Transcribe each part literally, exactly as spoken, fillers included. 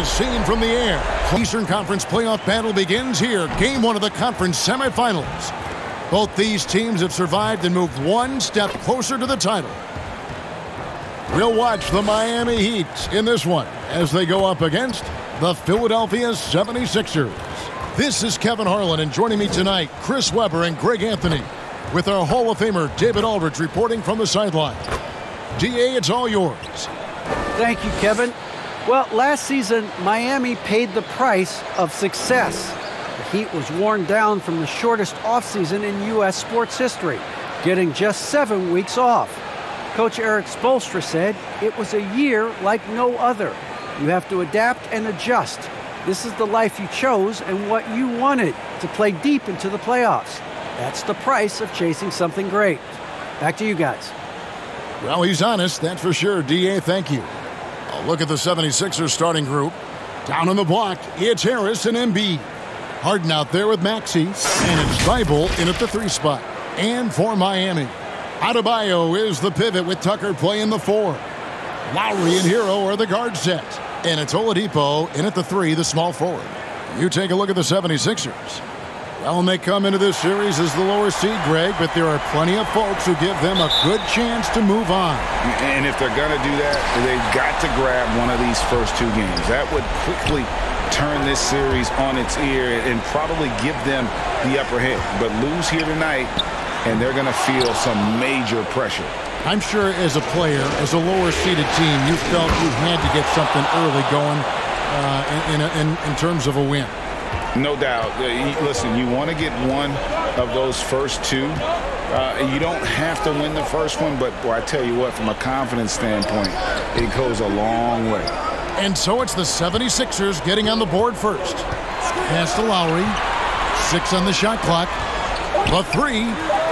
as seen from the air. Eastern Conference playoff battle begins here. Game one of the conference semifinals. Both these teams have survived and moved one step closer to the title. We'll watch the Miami Heat in this one as they go up against the Philadelphia seventy-sixers. This is Kevin Harlan, and joining me tonight, Chris Webber and Greg Anthony, with our Hall of Famer David Aldridge reporting from the sideline. D A, it's all yours. Thank you, Kevin. Well, last season, Miami paid the price of success. The Heat was worn down from the shortest offseason in U S sports history, getting just seven weeks off. Coach Erik Spoelstra said it was a year like no other. You have to adapt and adjust. This is the life you chose and what you wanted, to play deep into the playoffs. That's the price of chasing something great. Back to you guys. Well, he's honest, that's for sure. D A, thank you. A look at the seventy-sixers starting group. Down on the block, it's Harris and Embiid. Harden out there with Maxey, and it's Thybulle in at the three spot. And for Miami, Adebayo is the pivot with Tucker playing the four. Lowry and Hero are the guard set. And it's Oladipo in at the three, the small forward. You take a look at the seventy-sixers. Well, and they come into this series as the lower seed, Greg, but there are plenty of folks who give them a good chance to move on. And if they're going to do that, they've got to grab one of these first two games. That would quickly turn this series on its ear and probably give them the upper hand. But lose here tonight, and they're going to feel some major pressure. I'm sure as a player, as a lower-seeded team, you felt you had to get something early going uh, in, in, in terms of a win. No doubt. Uh, listen, you want to get one of those first two. Uh, you don't have to win the first one, but boy, I tell you what, from a confidence standpoint, it goes a long way. And so it's the seventy-sixers getting on the board first. Pass to Lowry. Six on the shot clock. The three.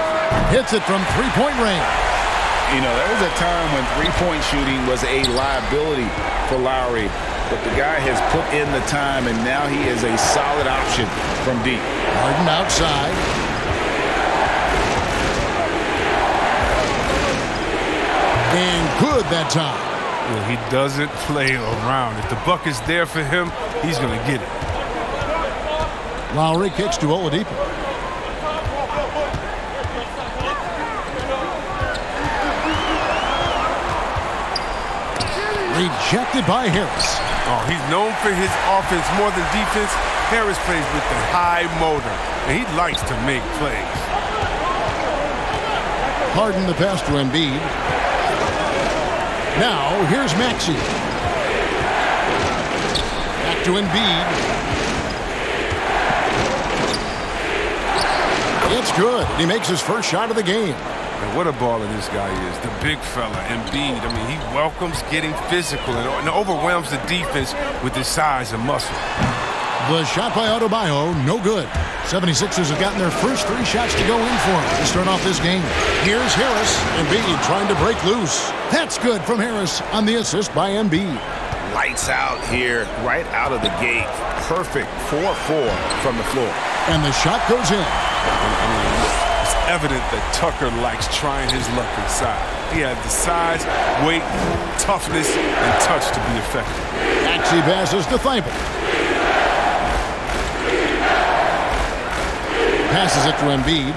Hits it from three-point range. You know, there was a time when three-point shooting was a liability for Lowry, but the guy has put in the time, and now he is a solid option from deep. Harden outside. And good that time. Well, he doesn't play around. If the buck is there for him, he's going to get it. Lowry kicks to Oladipo. Rejected by Harris. Oh, he's known for his offense more than defense. Harris plays with the high motor, and he likes to make plays. Harden the pass to Embiid. Now, here's Maxey. Back to Embiid. It's good. He makes his first shot of the game. And what a baller this guy is, the big fella, Embiid. I mean, he welcomes getting physical and, and overwhelms the defense with his size and muscle. The shot by Adebayo, no good. seventy-sixers have gotten their first three shots to go in for him to start off this game. Here's Harris. Embiid trying to break loose. That's good from Harris on the assist by Embiid. Lights out here, right out of the gate. Perfect four four from the floor. And the shot goes in. I mean, it's evident that Tucker likes trying his luck inside. He has the size, weight, toughness, and touch to be effective. Maxey passes to Thybulle. Passes it to Embiid.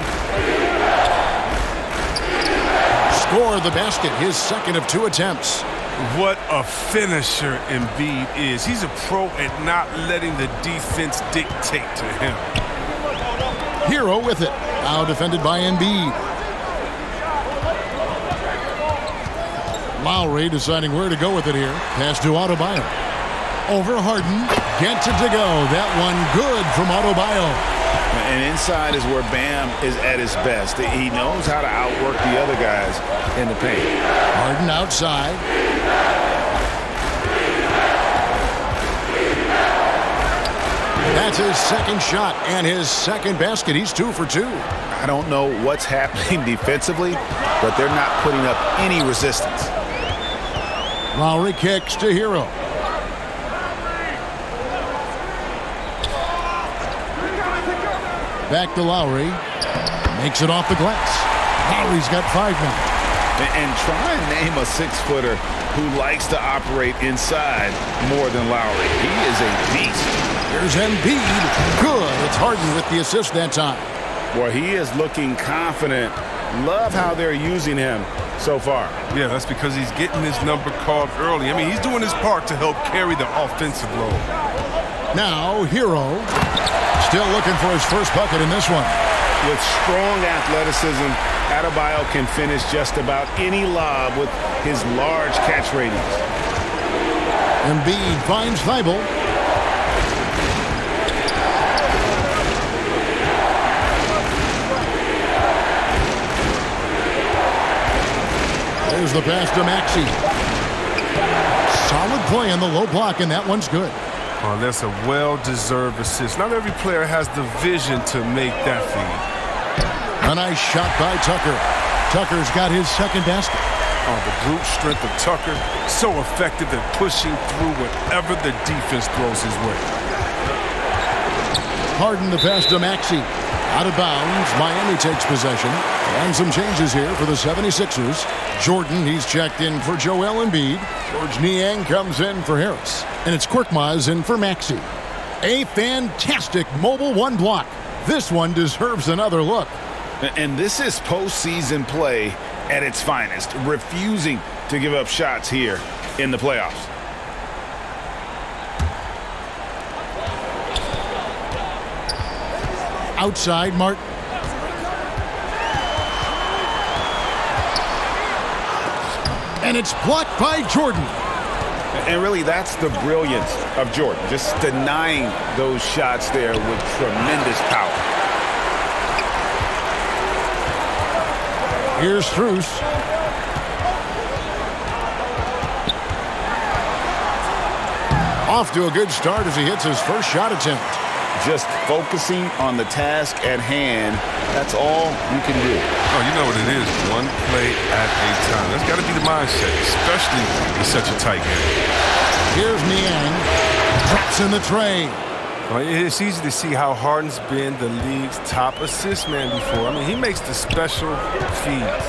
Score the basket, his second of two attempts. What a finisher Embiid is. He's a pro at not letting the defense dictate to him. Hero with it. Now defended by Embiid. Lowry deciding where to go with it here. Pass to Adebayo. Over Harden. Gets it to go. That one good from Adebayo. And inside is where Bam is at his best. He knows how to outwork the other guys in the paint. Harden outside. That's his second shot and his second basket. He's two for two. I don't know what's happening defensively, but they're not putting up any resistance. Lowry kicks to Hero. Back to Lowry. Makes it off the glass. Lowry's got five now. And try and name a six-footer who likes to operate inside more than Lowry. He is a beast. Here's Embiid. Good. It's Harden with the assist that time. Well, he is looking confident. Love how they're using him so far. Yeah, that's because he's getting his number called early. I mean, he's doing his part to help carry the offensive load. Now, Hero. Still looking for his first bucket in this one. With strong athleticism, Adebayo can finish just about any lob with his large catch ratings. Embiid finds Thibault. There's the pass to Maxey. Solid play on the low block, and that one's good. Oh, that's a well-deserved assist. Not every player has the vision to make that feed. A nice shot by Tucker. Tucker's got his second basket. Oh, the brute strength of Tucker, so effective at pushing through whatever the defense throws his way. Harden the pass to Maxey. Out of bounds, Miami takes possession. And some changes here for the seventy-sixers. Jordan, he's checked in for Joel Embiid. George Niang comes in for Harris. And it's Korkmaz in for Maxey. A fantastic mobile one block. This one deserves another look. And this is postseason play at its finest, refusing to give up shots here in the playoffs. Outside, Martin. And it's blocked by Jordan. And really, that's the brilliance of Jordan, just denying those shots there with tremendous power. Here's Strus. Off to a good start as he hits his first shot attempt. Just focusing on the task at hand, that's all you can do. Oh, you know what it is, one play at a time. That's got to be the mindset, especially in such a tight game. Here's Niang. Drops in the tray. Well, it's easy to see how Harden's been the league's top assist man before. I mean, he makes the special feeds.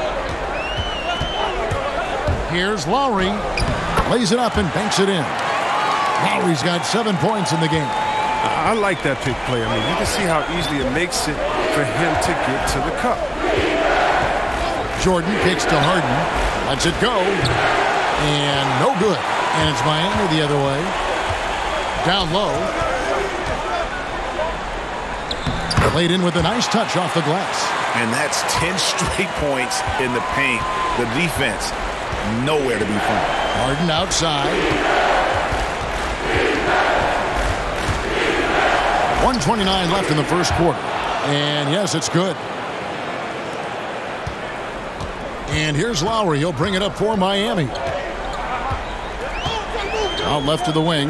Here's Lowry. Lays it up and banks it in. Lowry's got seven points in the game. I like that pick play. I mean, you can see how easily it makes it for him to get to the cup. Jordan kicks to Harden. Lets it go. And no good. And it's Miami the other way. Down low. Laid in with a nice touch off the glass. And that's ten straight points in the paint. The defense, nowhere to be found. Harden outside. one twenty-nine left in the first quarter. And yes, it's good. And here's Lowry. He'll bring it up for Miami. Out left to the wing.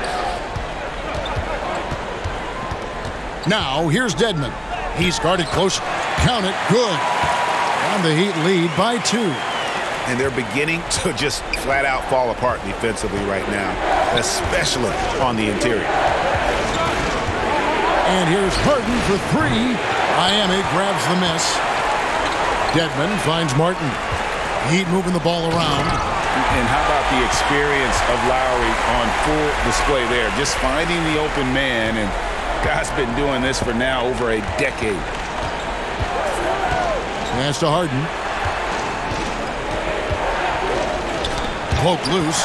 Now, here's Dedmon. He's guarded close. Count it. Good. And the Heat lead by two. And they're beginning to just flat out fall apart defensively right now, especially on the interior. And here's Harden for three. Miami grabs the miss. Dedmon finds Martin. Heat moving the ball around. And how about the experience of Lowry on full display there? Just finding the open man, and guy's been doing this for now over a decade. Pass to Harden. Poke loose.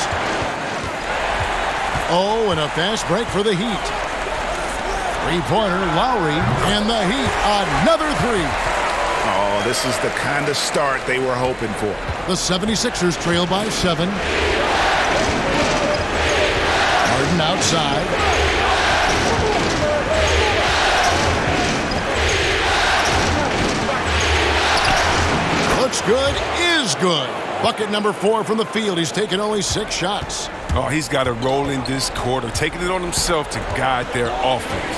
Oh, and a fast break for the Heat. Three-pointer, Lowry, and the Heat, another three. Oh, this is the kind of start they were hoping for. The seventy-sixers trail by seven. Harden outside. Looks good, is good. Bucket number four from the field. He's taken only six shots. Oh, he's got a role in this quarter, taking it on himself to guide their offense.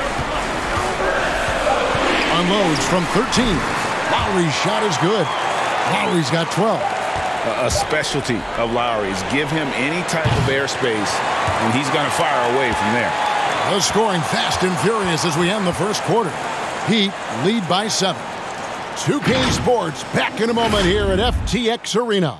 Unloads from thirteen. Lowry's shot is good. Lowry's got twelve. A specialty of Lowry's. Give him any type of airspace, and he's going to fire away from there. The scoring fast and furious as we end the first quarter. Heat lead by seven. two K Sports back in a moment here at F T X Arena.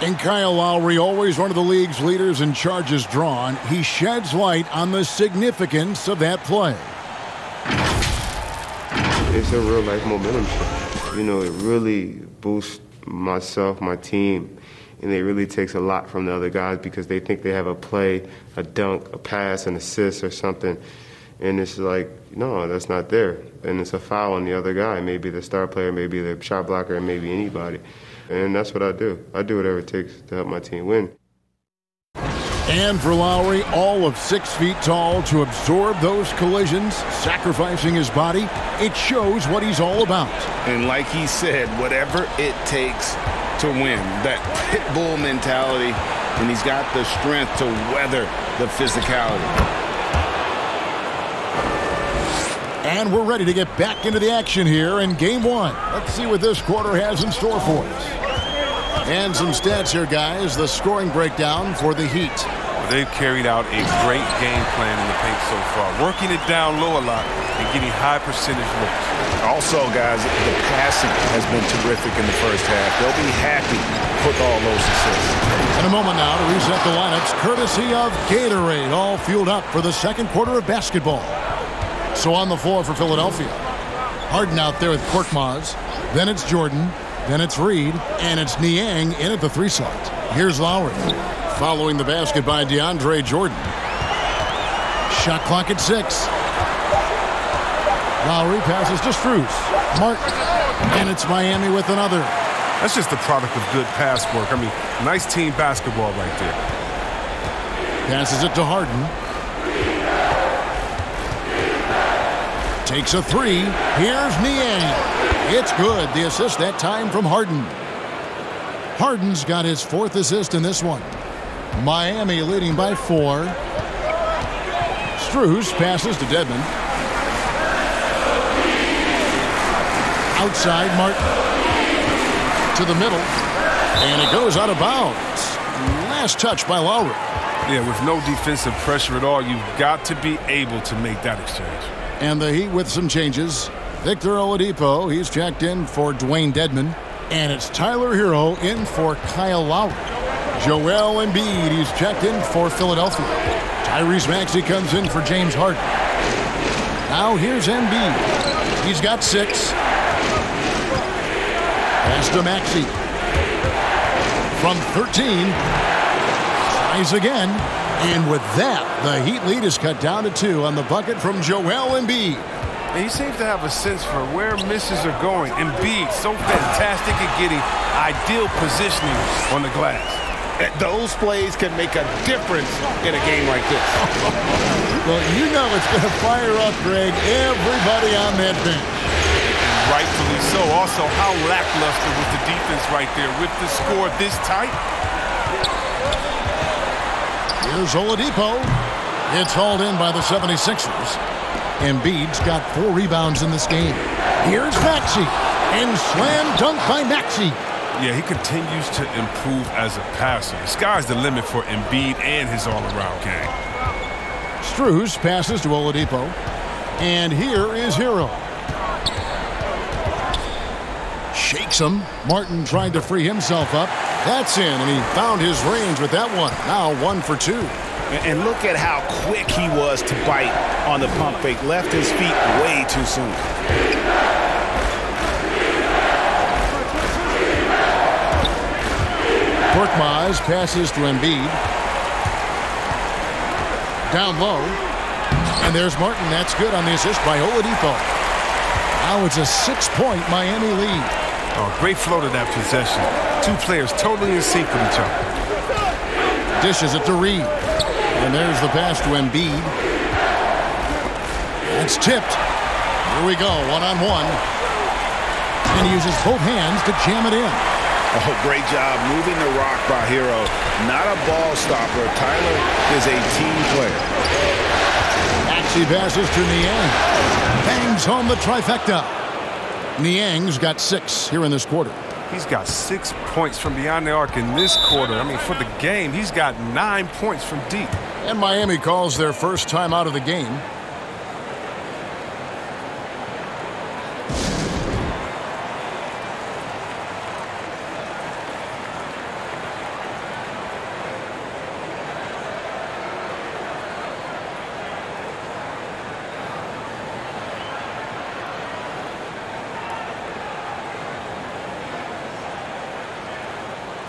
And Kyle Lowry, always one of the league's leaders in charges drawn, he sheds light on the significance of that play. It's a real-life momentum shift. You know, it really boosts myself, my team, and it really takes a lot from the other guys because they think they have a play, a dunk, a pass, an assist or something, and it's like, no, that's not there. And it's a foul on the other guy, maybe the star player, maybe the shot blocker, and maybe anybody. And that's what I do. I do whatever it takes to help my team win. And for Lowry, all of six feet tall to absorb those collisions, sacrificing his body, it shows what he's all about. And like he said, whatever it takes to win, that pit bull mentality, and he's got the strength to weather the physicality. And we're ready to get back into the action here in game one. Let's see what this quarter has in store for us. And some stats here, guys. The scoring breakdown for the Heat. They've carried out a great game plan in the paint so far, working it down low a lot and getting high percentage looks. Also, guys, the passing has been terrific in the first half. They'll be happy with all those assists. In a moment now to reset the lineups, courtesy of Gatorade, all fueled up for the second quarter of basketball. So on the floor for Philadelphia, Harden out there with Korkmaz. Then it's Jordan. Then it's Reed. And it's Niang in at the three slot. Here's Lowry. Following the basket by DeAndre Jordan. Shot clock at six. Lowry passes to Strus. Martin. And it's Miami with another. That's just the product of good pass work. I mean, nice team basketball right there. Passes it to Harden. Takes a three. Here's Niang. It's good. The assist that time from Harden. Harden's got his fourth assist in this one. Miami leading by four. Strus passes to Dedmon. Outside, Martin. To the middle. And it goes out of bounds. Last touch by Lowry. Yeah, with no defensive pressure at all, you've got to be able to make that exchange. And the Heat with some changes. Victor Oladipo, he's checked in for Dwayne Dedmon. And it's Tyler Hero in for Kyle Lowry. Joel Embiid, he's checked in for Philadelphia. Tyrese Maxey comes in for James Harden. Now here's Embiid. He's got six. Pass to Maxey. From thirteen. Tries again. And with that, the Heat lead is cut down to two on the bucket from Joel Embiid. And he seems to have a sense for where misses are going. Embiid, so fantastic at getting ideal positioning on the glass. Those plays can make a difference in a game like this. Well, you know it's going to fire up, Greg, everybody on that bench. Rightfully so. Also, how lackluster was the defense right there with the score this tight. Here's Oladipo. It's hauled in by the seventy-sixers. Embiid's got four rebounds in this game. Here's Maxey. And slam dunk by Maxey. Yeah, he continues to improve as a passer. The sky's the limit for Embiid and his all-around game. Strus passes to Oladipo. And here is Hero. Shakes him. Martin tried to free himself up. That's in, and he found his range with that one. Now one for two. And look at how quick he was to bite on the pump fake. Left his feet way too soon. Korkmaz passes to Embiid. Down low. And there's Martin. That's good on the assist by Oladipo. Now it's a six-point Miami lead. Oh, great flow to that possession. Two players totally in sync with each other. Dishes it to Reed. And there's the pass to Embiid. It's tipped. Here we go, one-on-one. And he uses both hands to jam it in. Oh, great job moving the rock by Hero. Not a ball stopper. Tyler is a team player. Maxey passes to Niang. Bangs home the trifecta. Niang's got six here in this quarter. He's got six points from beyond the arc in this quarter. I mean, for the game, he's got nine points from deep. And Miami calls their first time out of the game.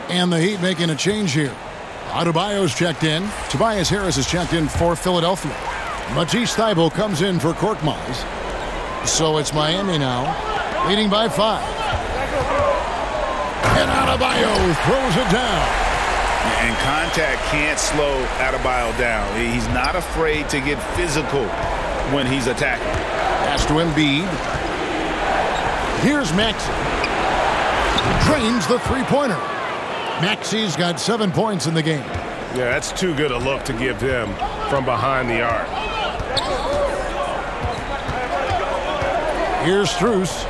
And the Heat making a change here. Adebayo's checked in. Tobias Harris is checked in for Philadelphia. Matisse Thybulle comes in for Korkmaz. So it's Miami now, leading by five. And Adebayo throws it down. And contact can't slow Adebayo down. He's not afraid to get physical when he's attacking. Pass to Embiid. Here's Maxey. Drains the three-pointer. Maxey's got seven points in the game. Yeah, that's too good a look to give him from behind the arc. Here's Strus.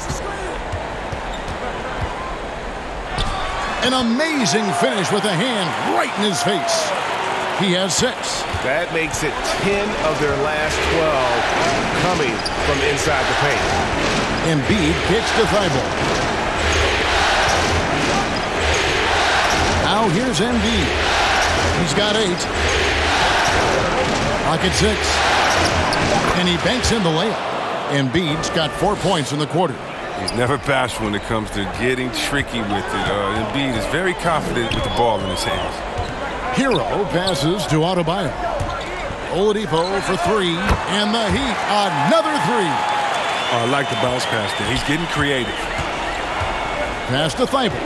An amazing finish with a hand right in his face. He has six. That makes it ten of their last twelve coming from inside the paint. Embiid kicks to Thybulle. Now here's Embiid. He's got eight. Pocket six. And he banks in the layup. Embiid's got four points in the quarter. He's never bashful when it comes to getting tricky with it. Uh, Embiid is very confident with the ball in his hands. Hero passes to Adebayo. Oladipo for three, and the Heat another three. Oh, I like the bounce pass there. He's getting creative. Pass to Thybulle.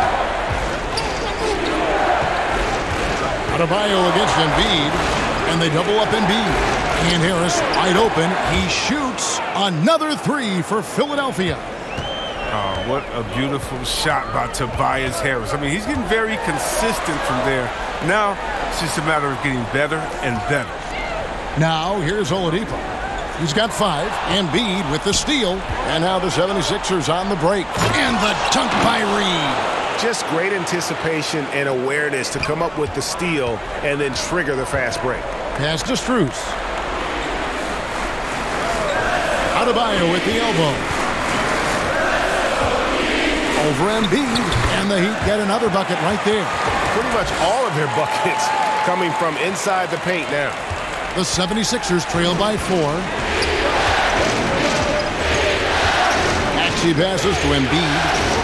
Adebayo against Embiid, and they double up Embiid. And Harris wide open. He shoots another three for Philadelphia. Oh, what a beautiful shot by Tobias Harris. I mean, he's getting very consistent from there. Now, it's just a matter of getting better and better. Now, here's Oladipo. He's got five. Embiid with the steal. And now the seventy-sixers on the break. And the dunk by Reed. Just great anticipation and awareness to come up with the steal and then trigger the fast break. Pass to Strus. Adebayo with the elbow. Over Embiid, and the Heat get another bucket right there. Pretty much all of their buckets coming from inside the paint now. The seventy-sixers trail by four. Maxey passes to Embiid.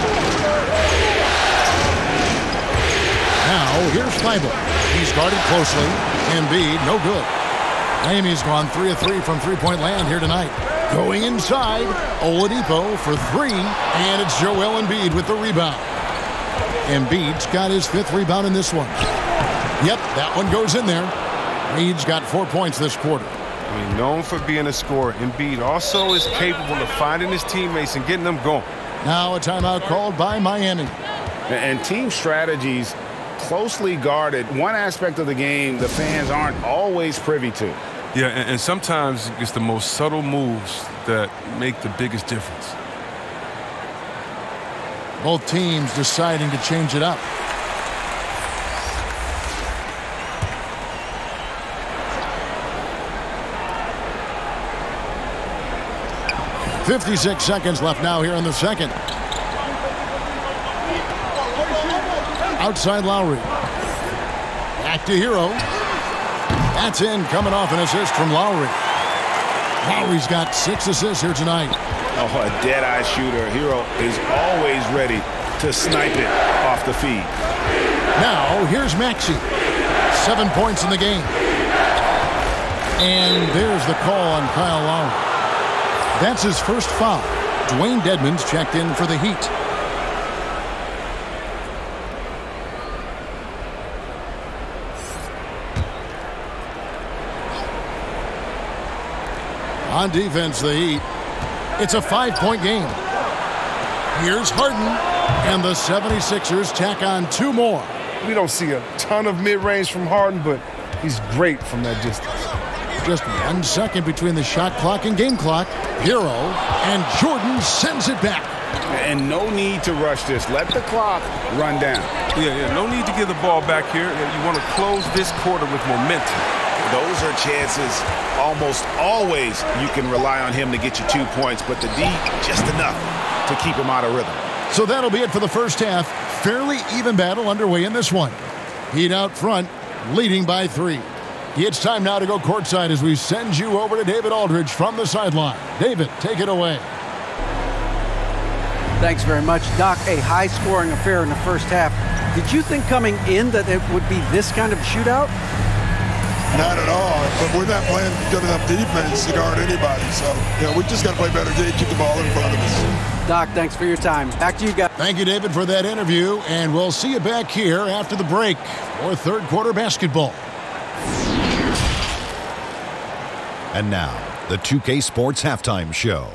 Now, here's Thybulle. He's guarded closely. Embiid, no good. Miami's gone three of three from three-point land here tonight. Going inside, Oladipo for three, and it's Joel Embiid with the rebound. Embiid's got his fifth rebound in this one. Yep, that one goes in there. Reed's got four points this quarter. I mean, known for being a scorer, Embiid also is capable of finding his teammates and getting them going. Now a timeout called by Miami. And team strategies closely guarded. One aspect of the game the fans aren't always privy to. Yeah, and, and sometimes it's the most subtle moves that make the biggest difference. Both teams deciding to change it up. fifty-six seconds left now here in the second. Outside Lowry. Back to Hero. That's in, coming off an assist from Lowry. Lowry's got six assists here tonight. Oh, a dead-eye shooter. Hero is always ready to snipe it off the feed. Now, here's Maxey. Seven points in the game. And there's the call on Kyle Lowry. That's his first foul. Dwayne Dedmon's checked in for the Heat. On defense, the Heat. It's a five-point game. Here's Harden, and the seventy-sixers tack on two more. We don't see a ton of mid-range from Harden, but he's great from that distance. Just one second between the shot clock and game clock. Hero, and Jordan sends it back. And no need to rush this. Let the clock run down. Yeah, yeah, no need to give the ball back here. You want to close this quarter with momentum. Those are chances almost always you can rely on him to get you two points, but the D, just enough to keep him out of rhythm. So that'll be it for the first half. Fairly even battle underway in this one. Heat out front, leading by three. It's time now to go courtside as we send you over to David Aldridge from the sideline. David, take it away. Thanks very much. Doc, a high-scoring affair in the first half. Did you think coming in that it would be this kind of shootout? Not at all, but we're not playing good enough defense to guard anybody. So, you know, we just got to play better game, keep the ball in front of us. Doc, thanks for your time. Back to you guys. Thank you, David, for that interview, and we'll see you back here after the break for third quarter basketball. And now, the two K Sports Halftime Show.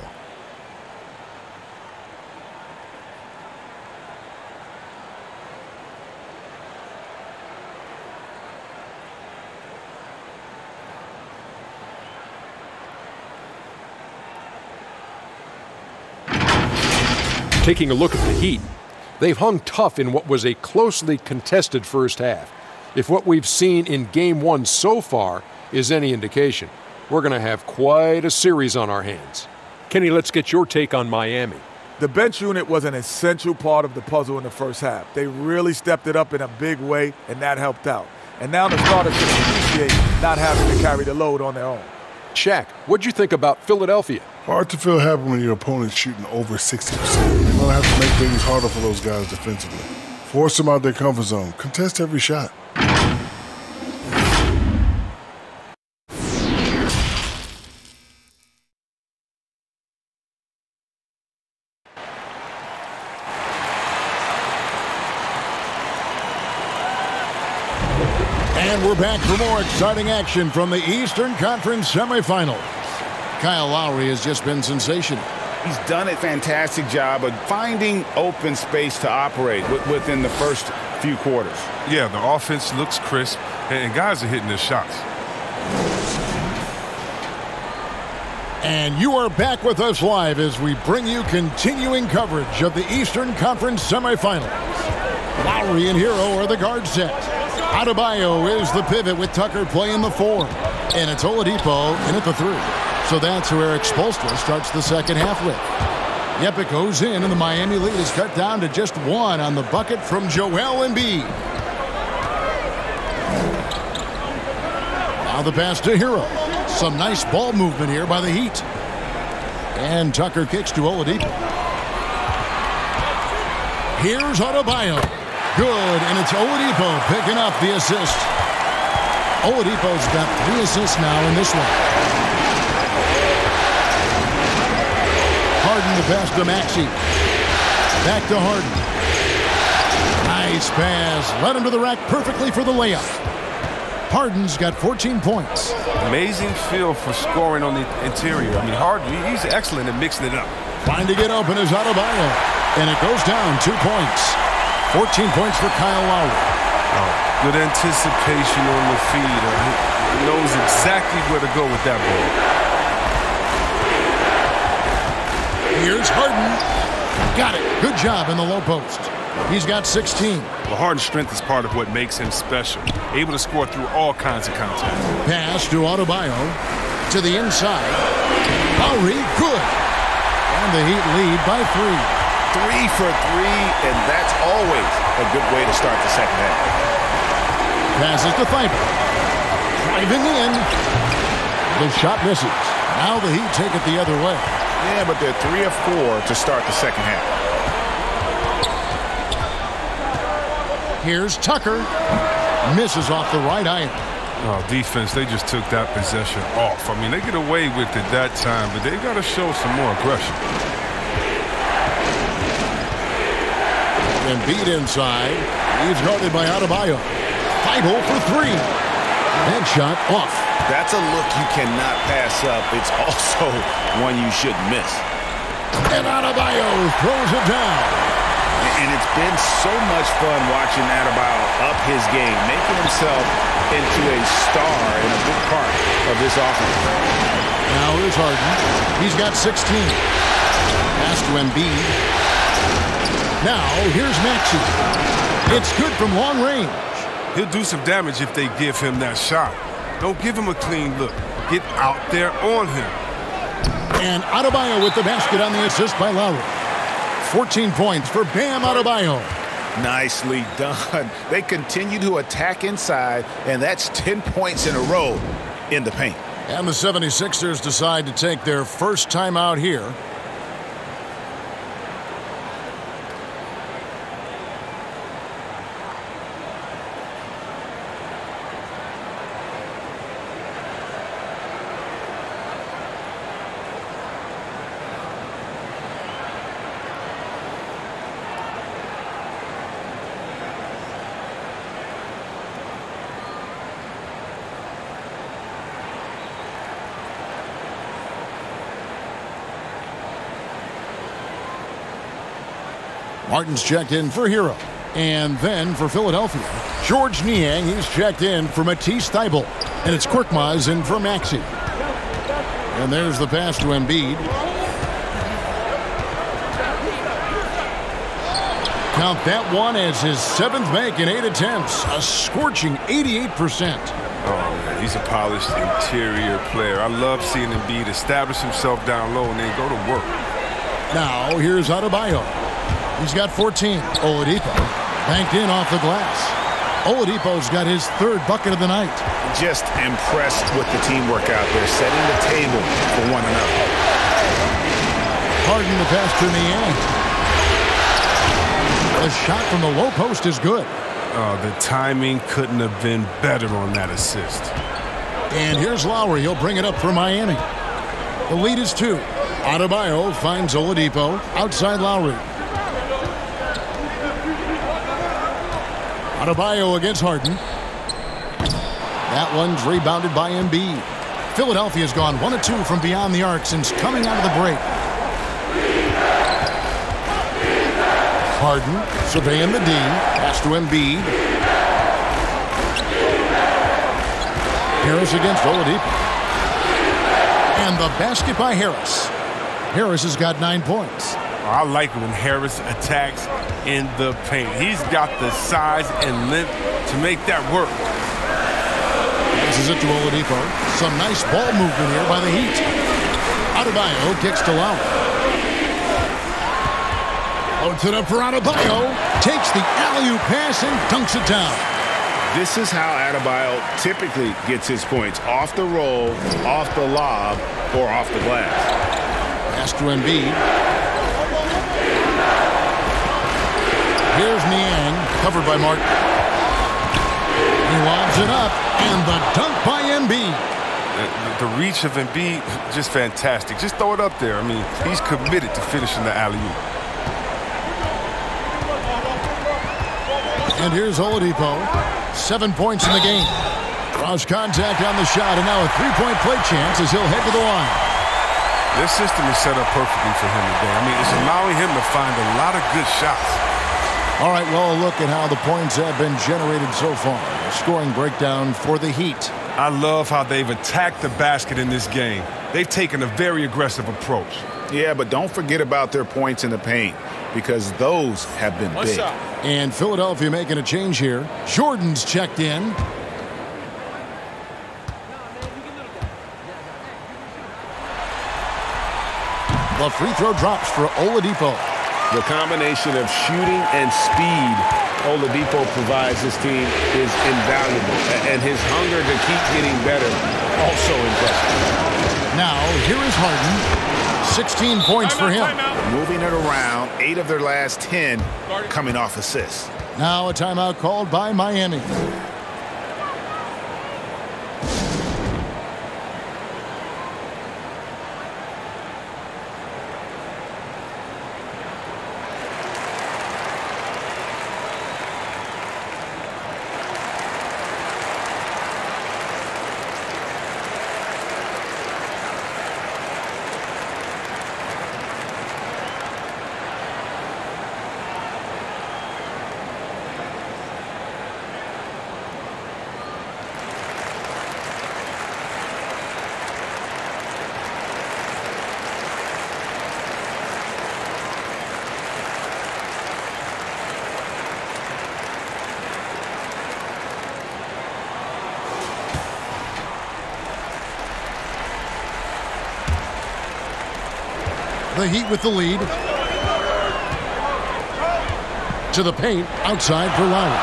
Taking a look at the Heat, they've hung tough in what was a closely contested first half. If what we've seen in Game one so far is any indication, we're going to have quite a series on our hands. Kenny, let's get your take on Miami. The bench unit was an essential part of the puzzle in the first half. They really stepped it up in a big way, and that helped out. And now the starters can appreciate not having to carry the load on their own. Shaq, what'd you think about Philadelphia? Hard to feel happy when your opponent's shooting over sixty percent. You're going to have to make things harder for those guys defensively. Force them out their comfort zone. Contest every shot. And we're back for more exciting action from the Eastern Conference semifinals. Kyle Lowry has just been sensational. He's done a fantastic job of finding open space to operate within the first few quarters. Yeah, the offense looks crisp, and guys are hitting their shots. And you are back with us live as we bring you continuing coverage of the Eastern Conference semifinals. Lowry and Hero are the guard set. Adebayo is the pivot with Tucker playing the four. And it's Oladipo in at the three. So that's who Eric Spoelstra starts the second half with. Yep, it goes in, and the Miami lead is cut down to just one on the bucket from Joel Embiid. Now the pass to Hero. Some nice ball movement here by the Heat. And Tucker kicks to Oladipo. Here's Adebayo. Good, and it's Oladipo picking up the assist. Oladipo's got three assists now in this one. Harden the pass to Maxey. Back to Harden. Nice pass. Led him to the rack perfectly for the layup. Harden's got fourteen points. Amazing feel for scoring on the interior. I mean, Harden, he's excellent at mixing it up. Trying to get open is Adebayo. And it goes down two points. fourteen points for Kyle Lowry. Oh, good anticipation on the feed. He knows exactly where to go with that ball. Here's Harden. Got it. Good job in the low post. He's got sixteen. Well, Harden's strength is part of what makes him special. Able to score through all kinds of contact. Pass to Adebayo. To the inside. Lowry, good. And the Heat lead by three. Three for three, and that's always a good way to start the second half. Passes to Thybulle. Driving in. The shot misses. Now the Heat take it the other way. Yeah, but they're three of four to start the second half. Here's Tucker. Misses off the right iron. Oh, defense, they just took that possession off. I mean, they get away with it that time, but they got to show some more aggression. Embiid inside. He's guarded by Adebayo. Thybulle for three. That shot off. That's a look you cannot pass up. It's also one you shouldn't miss. And Adebayo throws it down. And it's been so much fun watching Adebayo up his game, making himself into a star and a big part of this offense. Now here's Harden. He's got sixteen. Pass to Embiid. Now here's Maxey. It's good from long range. He'll do some damage if they give him that shot. Don't give him a clean look. Get out there on him. And Adebayo with the basket on the assist by Lowry. fourteen points for Bam Adebayo. Nicely done. They continue to attack inside, and that's ten points in a row in the paint. And the seventy-sixers decide to take their first time out here. Martin's checked in for Hero. And then for Philadelphia, George Niang, he's checked in for Matisse Thybulle. And it's Korkmaz in for Maxey. And there's the pass to Embiid. Count that one as his seventh make in eight attempts. A scorching eighty-eight percent. Oh, man, he's a polished interior player. I love seeing Embiid establish himself down low and then go to work. Now, here's Adebayo. He's got fourteen. Oladipo banked in off the glass. Oladipo's got his third bucket of the night. Just impressed with the teamwork out there, setting the table for one another. Harden the pass to Niang. The shot from the low post is good. Oh, the timing couldn't have been better on that assist. And here's Lowry. He'll bring it up for Miami. The lead is two. Adebayo finds Oladipo outside Lowry. Adebayo against Harden. That one's rebounded by Embiid. Philadelphia's gone one of two from beyond the arc since coming out of the break. Harden surveying the D. Pass to Embiid. Harris against Oladipo. And the basket by Harris. Harris has got nine points. I like when Harris attacks in the paint. He's got the size and length to make that work. Passes it to Oladipo. Some nice ball movement here by the Heat. Adebayo kicks to Lowry. Loads it up for Adebayo. Takes the alley-oop pass and dunks it down. This is how Adebayo typically gets his points. Off the roll, off the lob, or off the glass. Pass to Embiid. Here's Niang, covered by Martin. He lobs it up, and the dunk by Embiid. The, the reach of Embiid, just fantastic. Just throw it up there. I mean, he's committed to finishing the alley-oop. And here's Oladipo. Seven points in the game. Draws contact on the shot, and now a three-point play chance as he'll head to the line. This system is set up perfectly for him today. I mean, it's allowing him to find a lot of good shots. All right, well, look at how the points have been generated so far. A scoring breakdown for the Heat. I love how they've attacked the basket in this game. They've taken a very aggressive approach. Yeah, but don't forget about their points in the paint, because those have been big. And Philadelphia making a change here. Jordan's checked in. The free throw drops for Oladipo. The combination of shooting and speed Oladipo provides this team is invaluable. And his hunger to keep getting better, also impressive. Now, here is Harden. sixteen points for him. Moving it around, eight of their last ten coming off assists. Now a timeout called by Miami. The Heat with the lead. To the paint, outside for Lowry.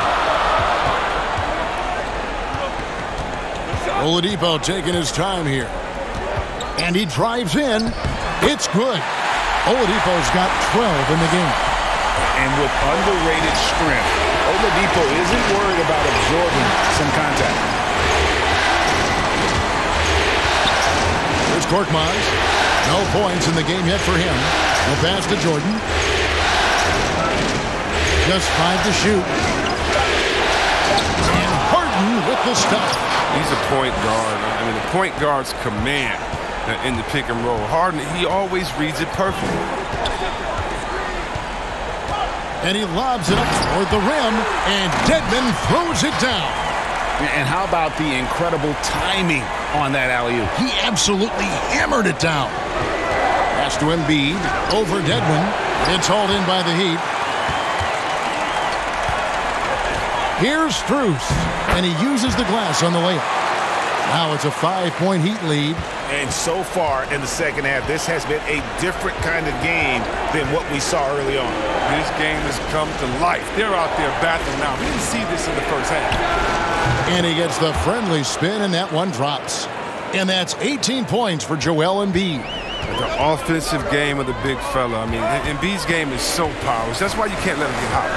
Oladipo taking his time here. And he drives in. It's good. Oladipo's got twelve in the game. And with underrated strength, Oladipo isn't worried about absorbing some contact. Here's Korkmaz. No points in the game yet for him. No pass to Jordan. Just five to shoot. And Harden with the stop. He's a point guard. I mean, the point guard's command in the pick and roll. Harden, he always reads it perfectly. And he lobs it up toward the rim, and Dedmon throws it down. And how about the incredible timing on that alley-oop? He absolutely hammered it down. Pass to Embiid, over Dedmon. It's hauled in by the Heat. Here's Strus, and he uses the glass on the layup. Now it's a five-point Heat lead. And so far in the second half, this has been a different kind of game than what we saw early on. This game has come to life. They're out there battling now. We didn't see this in the first half. And he gets the friendly spin, and that one drops. And that's eighteen points for Joel Embiid. The offensive game of the big fella. I mean, Embiid's game is so powerful. That's why you can't let him get hot.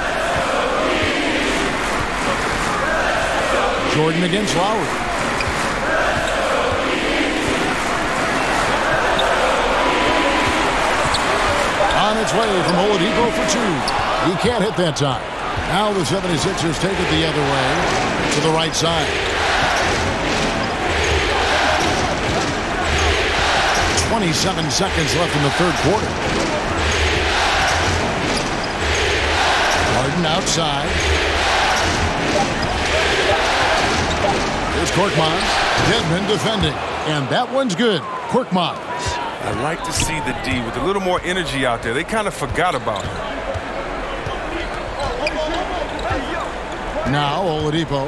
Jordan against Lowry. On its way from Oladipo for two. He can't hit that time. Now the seventy-sixers take it the other way to the right side. twenty-seven seconds left in the third quarter. Harden outside. Here's Korkmaz. Dedmon defending. And that one's good. Korkmaz. I like to see the D with a little more energy out there. They kind of forgot about him. Now Oladipo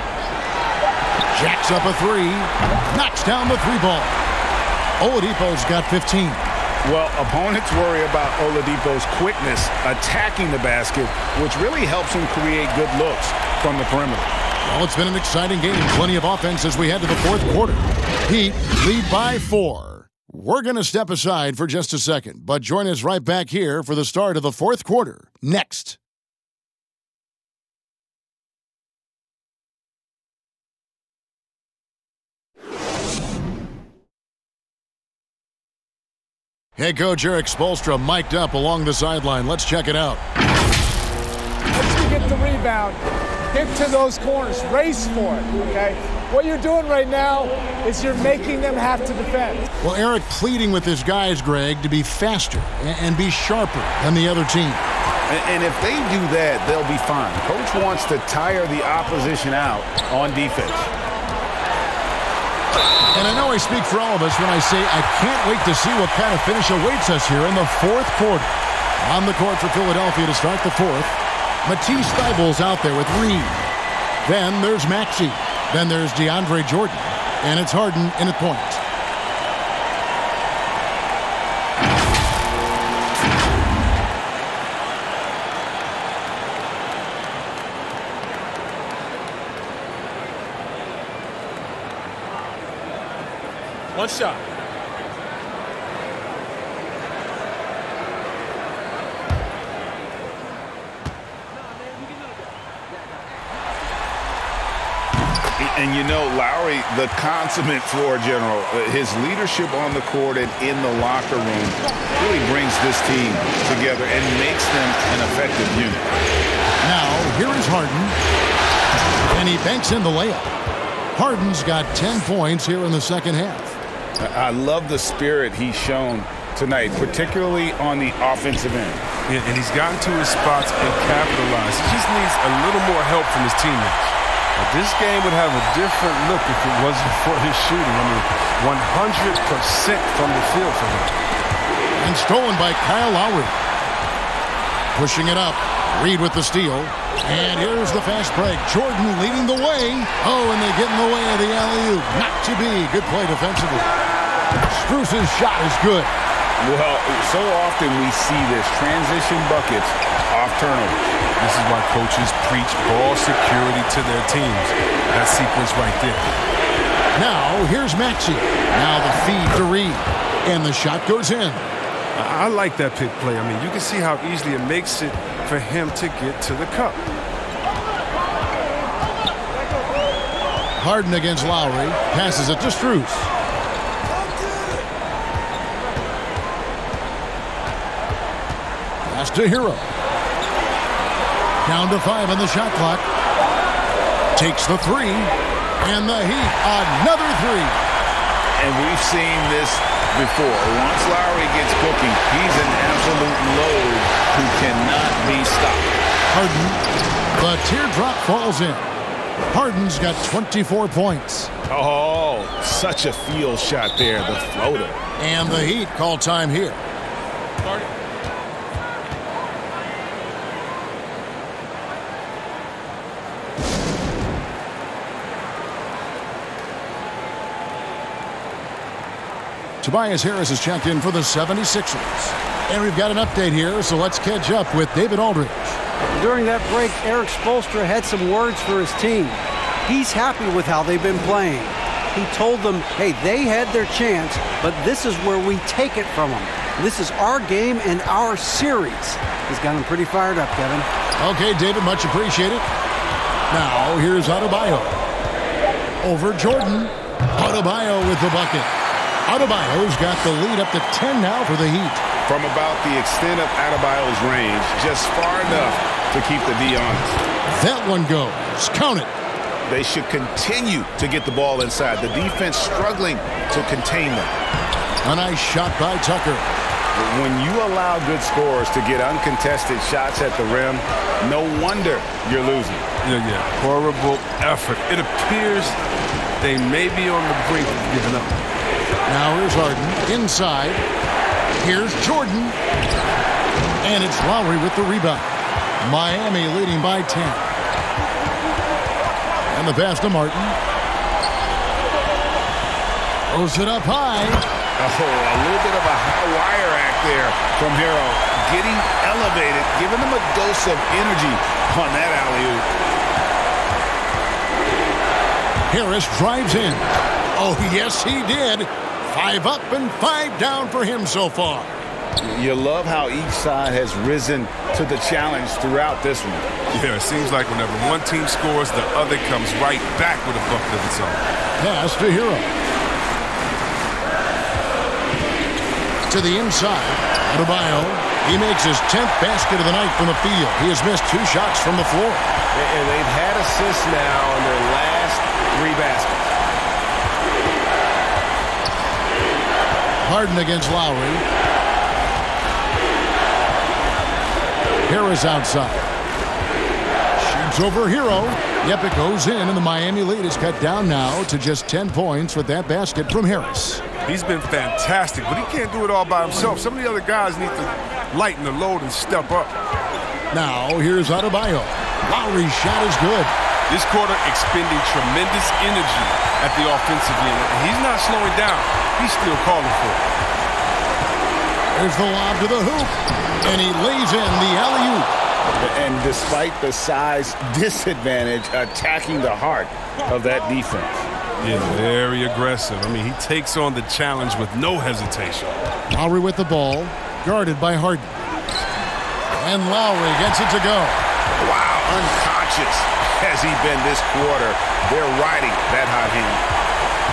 jacks up a three, knocks down the three ball. Oladipo's got fifteen. Well, opponents worry about Oladipo's quickness attacking the basket, which really helps him create good looks from the perimeter. Well, it's been an exciting game. Plenty of offense as we head to the fourth quarter. Heat lead by four. We're going to step aside for just a second, but join us right back here for the start of the fourth quarter. Next. Head coach Eric Spoelstra mic'd up along the sideline. Let's check it out. Once you get the rebound, get to those corners, race for it, okay? What you're doing right now is you're making them have to defend. Well, Eric pleading with his guys, Greg, to be faster and be sharper than the other team. And if they do that, they'll be fine. Coach wants to tire the opposition out on defense. And I know I speak for all of us when I say I can't wait to see what kind of finish awaits us here in the fourth quarter. On the court for Philadelphia to start the fourth, Matisse Thybulle's out there with Reed. Then there's Maxey. Then there's DeAndre Jordan. And it's Harden in at point. One shot. And you know, Lowry, the consummate floor general, his leadership on the court and in the locker room really brings this team together and makes them an effective unit. Now, here is Harden. And he banks in the layup. Harden's got ten points here in the second half. I love the spirit he's shown tonight, particularly on the offensive end. Yeah, and he's gotten to his spots and capitalized. He just needs a little more help from his teammates. Now, this game would have a different look if it wasn't for his shooting. I mean, one hundred percent from the field for him. And stolen by Kyle Lowry. Pushing it up. Reed with the steal. And here's the fast break. Jordan leading the way. Oh, and they get in the way of the alley-oop. Not to be. Good play defensively. Strus's shot is good. Well, so often we see this. Transition buckets off turnovers. This is why coaches preach ball security to their teams. That sequence right there. Now, here's Maxey. Now the feed to Reed. And the shot goes in. I like that pick play. I mean, you can see how easily it makes it for him to get to the cup. Harden against Lowry. Passes it to Strus. Pass to Hero. Down to five on the shot clock. Takes the three. And the Heat, another three. And we've seen this before. Once Lowry gets cooking, he's an absolute load who cannot be stopped. Harden. The teardrop falls in. Harden's got twenty-four points. Oh, such a field shot there, the floater. And the Heat call time here. Tobias Harris has checked in for the seventy-sixers. And we've got an update here, so let's catch up with David Aldridge. During that break, Eric Spoelstra had some words for his team. He's happy with how they've been playing. He told them, hey, they had their chance, but this is where we take it from them. This is our game and our series. He's got him pretty fired up, Kevin. Okay, David, much appreciated. Now, here's Adebayo. Over Jordan. Adebayo with the bucket. Adebayo's got the lead up to ten now for the Heat. From about the extent of Adebayo's range, just far enough to keep the D honest. That one goes. Count it. They should continue to get the ball inside. The defense struggling to contain them. A nice shot by Tucker. When you allow good scorers to get uncontested shots at the rim, no wonder you're losing. Yeah, yeah. Horrible effort. It appears they may be on the brink of giving up. Now here's Harden inside. Here's Jordan. And it's Lowry with the rebound. Miami leading by ten. And the pass to Martin. Throws it up high. Oh, a little bit of a high wire act there from Hero. Getting elevated, giving them a dose of energy on that alley-oop. Harris drives in. Oh, yes, he did. Five up and five down for him so far. You love how each side has risen to the challenge throughout this one. Yeah, it seems like whenever one team scores, the other comes right back with a bucket of its own. Pass to Hero. To the inside. Adebayo. He makes his tenth basket of the night from the field. He has missed two shots from the floor. And they've had assists now in their last three baskets. Harden against Lowry. Harris outside. Shoots over Hero. Yep, it goes in, and the Miami lead is cut down now to just ten points with that basket from Harris. He's been fantastic, but he can't do it all by himself. Some of the other guys need to lighten the load and step up. Now, here's Adebayo. Lowry's shot is good. This quarter expending tremendous energy at the offensive end. He's not slowing down. He's still calling for it. There's the lob to the hoop, and he lays in the alley-oop. And despite the size disadvantage, attacking the heart of that defense. Yeah, very aggressive. I mean, he takes on the challenge with no hesitation. Lowry with the ball, guarded by Harden. And Lowry gets it to go. Wow, unconscious has he been this quarter. They're riding that hot hand.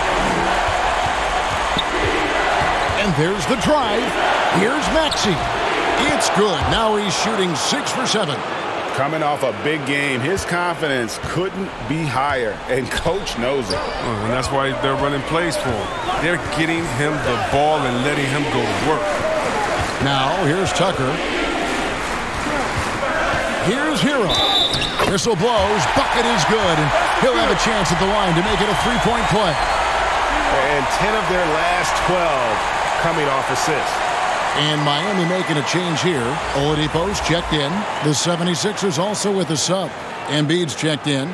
And there's the drive. Here's Maxey. It's good. Now he's shooting six for seven. Coming off a big game, his confidence couldn't be higher, and Coach knows it. Oh, and that's why they're running plays for him. They're getting him the ball and letting him go to work. Now, here's Tucker. Here's Hero. Whistle blows. Bucket is good, and he'll have a chance at the line to make it a three-point play. And ten of their last twelve coming off assists. And Miami making a change here. Oladipo's checked in. The seventy-sixers also with a sub. Embiid's checked in.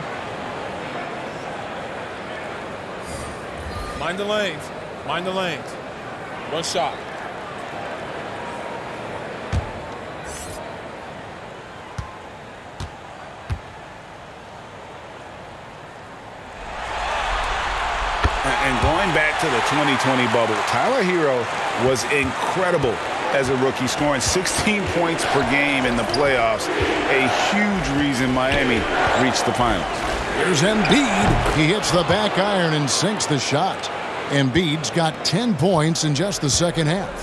Mind the lanes. Mind the lanes. One shot. And going back to the twenty twenty bubble, Tyler Hero was incredible as a rookie, scoring sixteen points per game in the playoffs. A huge reason Miami reached the finals. Here's Embiid. He hits the back iron and sinks the shot. Embiid's got ten points in just the second half.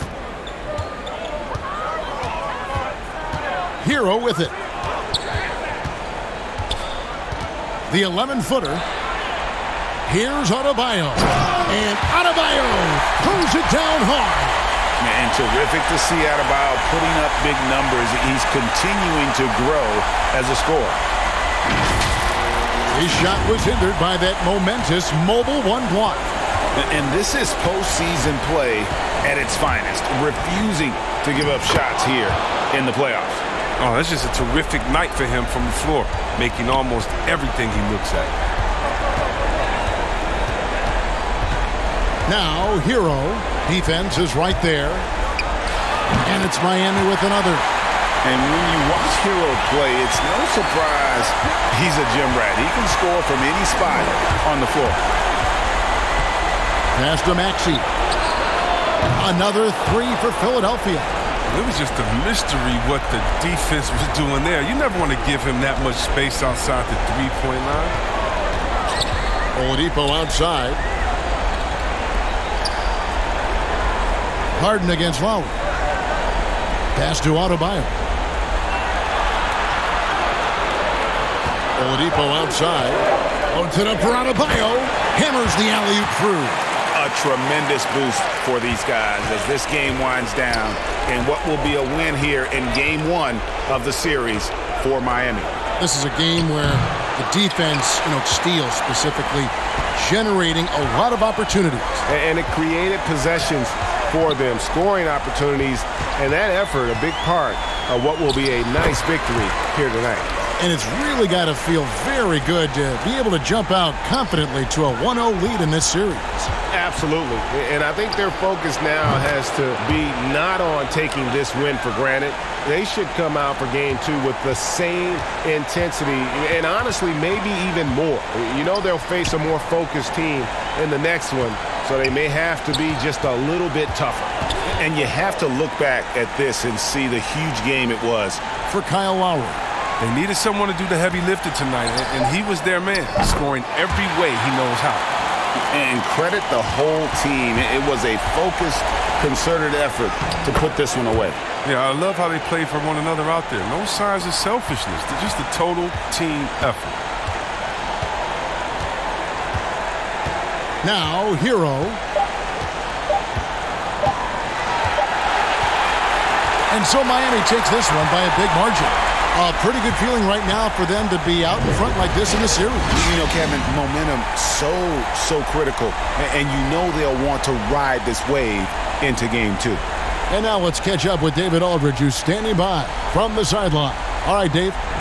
Hero with it. The eleven-footer. Here's Adebayo. And Adebayo throws it down hard. And terrific to see Adebayo putting up big numbers. He's continuing to grow as a scorer. His shot was hindered by that momentous mobile one block. And this is postseason play at its finest, refusing to give up shots here in the playoffs. Oh, that's just a terrific night for him from the floor, making almost everything he looks at. Now, Hero. Defense is right there. And it's Miami with another. And when you watch Hero play, it's no surprise he's a gym rat. He can score from any spot on the floor. Pass to Maxey. Another three for Philadelphia. It was just a mystery what the defense was doing there. You never want to give him that much space outside the three-point line. Oladipo outside. Harden against Lowry. Pass to Adebayo. Oladipo outside. Opens it up for Adebayo. Hammers the alley-oop through. A tremendous boost for these guys as this game winds down and what will be a win here in game one of the series for Miami. This is a game where the defense, you know, steals specifically, generating a lot of opportunities. And it created possessions for them, scoring opportunities, and that effort a big part of what will be a nice victory here tonight. And it's really got to feel very good to be able to jump out confidently to a one oh lead in this series. Absolutely. And I think their focus now has to be not on taking this win for granted. They should come out for game two with the same intensity and honestly maybe even more. You know they'll face a more focused team in the next one, so they may have to be just a little bit tougher. And you have to look back at this and see the huge game it was for Kyle Lowry. They needed someone to do the heavy lifting tonight, and he was their man, scoring every way he knows how. And credit the whole team. It was a focused, concerted effort to put this one away. Yeah, I love how they played for one another out there. No signs of selfishness. They're just a total team effort. Now, Hero. And so Miami takes this one by a big margin. A pretty good feeling right now for them to be out in front like this in the series. You know, Kevin, momentum so, so critical. And you know they'll want to ride this wave into game two. And now let's catch up with David Aldridge, who's standing by from the sideline. All right, Dave.